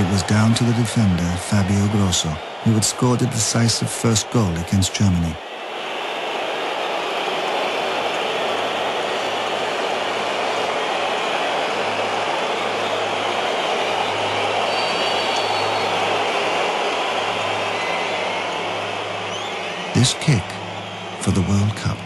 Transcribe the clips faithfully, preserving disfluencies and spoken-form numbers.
it was down to the defender, Fabio Grosso, who had scored the decisive first goal against Germany. This kick for the World Cup.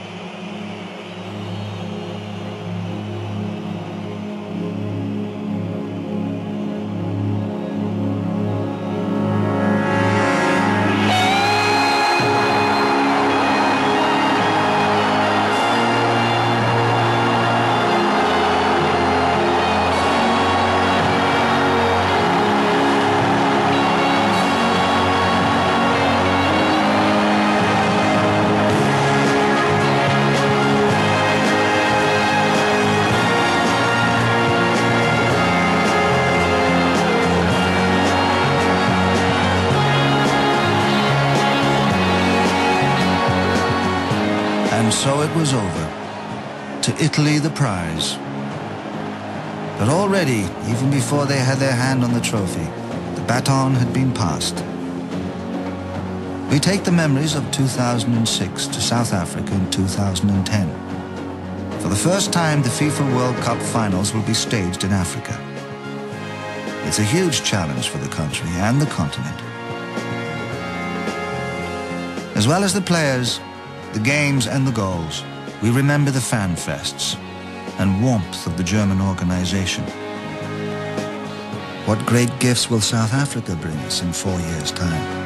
And so it was over. To Italy the prize. But already, even before they had their hand on the trophy, the baton had been passed. We take the memories of two thousand six to South Africa in two thousand ten. For the first time, the FIFA World Cup finals will be staged in Africa. It's a huge challenge for the country and the continent. As well as the players, the games and the goals, we remember the fan fests and warmth of the German organization. What great gifts will South Africa bring us in four years' time?